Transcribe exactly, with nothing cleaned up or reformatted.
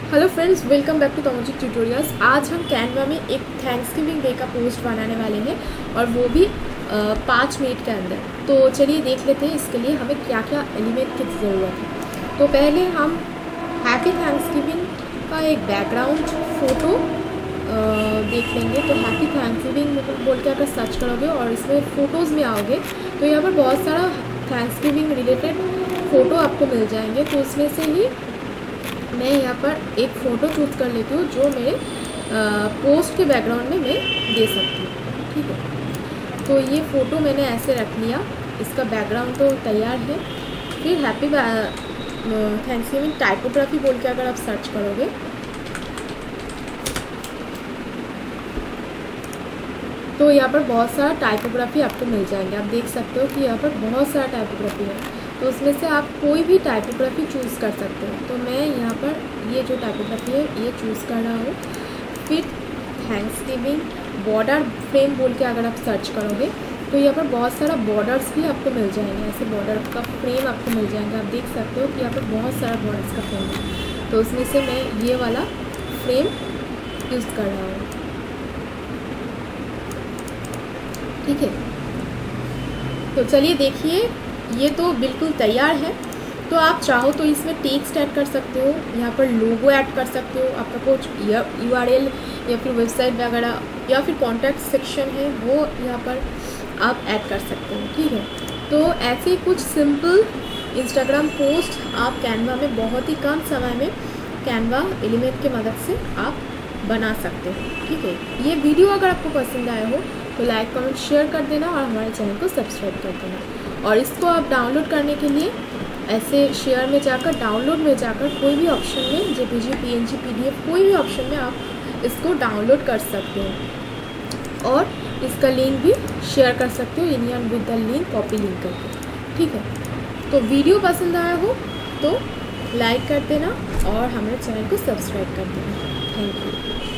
Hello friends, welcome back to तमोजिक tutorials. आज हम कैनवा में एक थैंक्सगिविंग डे का पोस्ट बनाने वाले हैं और वो भी पाँच मिनट के अंदर। तो चलिए देख लेते हैं इसके लिए हमें क्या क्या एलिमेंट की ज़रूरत है। तो पहले हम हैप्पी थैंक्सगिविंग का एक बैकग्राउंड फ़ोटो देख लेंगे। तो हैप्पी थैंक्सगिविंग बोल के अगर सर्च करोगे और इसमें फ़ोटोज़ में आओगे तो यहाँ पर बहुत सारा थैंक्सगिविंग रिलेटेड फ़ोटो आपको मिल जाएंगे। तो उसमें से ही मैं यहाँ पर एक फ़ोटो चूज़ कर लेती हूँ जो मेरे पोस्ट के बैकग्राउंड में मैं दे सकती हूँ। ठीक है, तो ये फ़ोटो मैंने ऐसे रख लिया, इसका बैकग्राउंड तो तैयार है। फिर हैप्पी थैंक्सगिविंग टाइपोग्राफी बोल के अगर आप सर्च करोगे तो यहाँ पर बहुत सारा टाइपोग्राफी आपको मिल जाएंगे। आप देख सकते हो कि यहाँ पर बहुत सारा टाइपोग्राफी है, तो उसमें से आप कोई भी टाइपोग्राफी चूज़ कर सकते हो। तो मैं यहाँ पर ये जो टाइपोग्राफी है ये चूज़ कर रहा हूँ। फिर थैंक्सगिविंग बॉर्डर फ्रेम बोल के अगर आप सर्च करोगे तो यहाँ पर बहुत सारा बॉर्डर्स भी आपको मिल जाएंगे। ऐसे बॉर्डर का फ्रेम आपको मिल जाएंगे। आप देख सकते हो कि यहाँ पर बहुत सारा बॉर्डर्स का फ्रेम है, तो उसमें से मैं ये वाला फ्रेम यूज़ कर रहा हूँ। ठीक है, तो चलिए देखिए ये तो बिल्कुल तैयार है। तो आप चाहो तो इसमें टेक्स्ट ऐड कर सकते हो, यहाँ पर लोगो ऐड कर सकते हो, आपका कुछ यू आर एल या फिर वेबसाइट वगैरह या फिर कॉन्टैक्ट सेक्शन है वो यहाँ पर आप ऐड कर सकते हो। ठीक है, तो ऐसे कुछ सिंपल इंस्टाग्राम पोस्ट आप कैनवा में बहुत ही कम समय में कैनवा एलिमेंट की मदद से आप बना सकते हो। ठीक है, ये वीडियो अगर आपको पसंद आया हो तो लाइक कमेंट शेयर कर देना और हमारे चैनल को सब्सक्राइब कर देना। और इसको आप डाउनलोड करने के लिए ऐसे शेयर में जाकर डाउनलोड में जाकर कोई भी ऑप्शन में जेपीजी पीएनजी पीडीएफ कोई भी ऑप्शन में आप इसको डाउनलोड कर सकते हो और इसका लिंक भी शेयर कर सकते हो union with the link copy link करके। ठीक है, तो वीडियो पसंद आया हो तो लाइक कर देना और हमारे चैनल को सब्सक्राइब कर देना। Thank you.